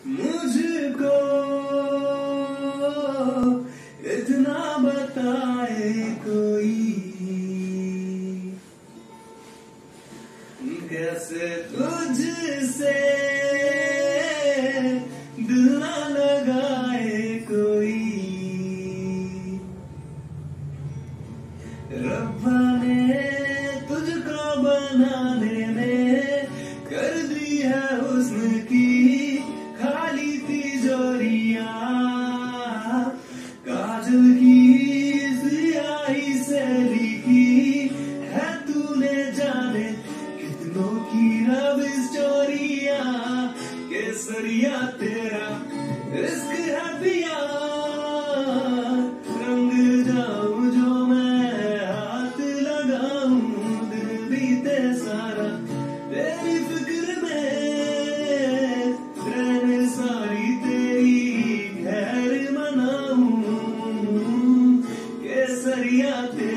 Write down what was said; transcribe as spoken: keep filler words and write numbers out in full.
मुझको इतना बताए कोई, कैसे तुझसे दिल ना लगाए कोई। रब्बा ने तुझको बनाने में कर दी है हुस्न की खाली तिजोरियां, काजल की स्याही से लिखी है तूने जाने कितनों की रब स्टोरियां। केसरिया तेरा इश्क है पिया, रंग जाऊं जो मैं हाथ लगाऊं, दिल बीते सारा तेरी फिक्र में, रहने सारी तेरी खैर मनाऊं। केसरिया तेरा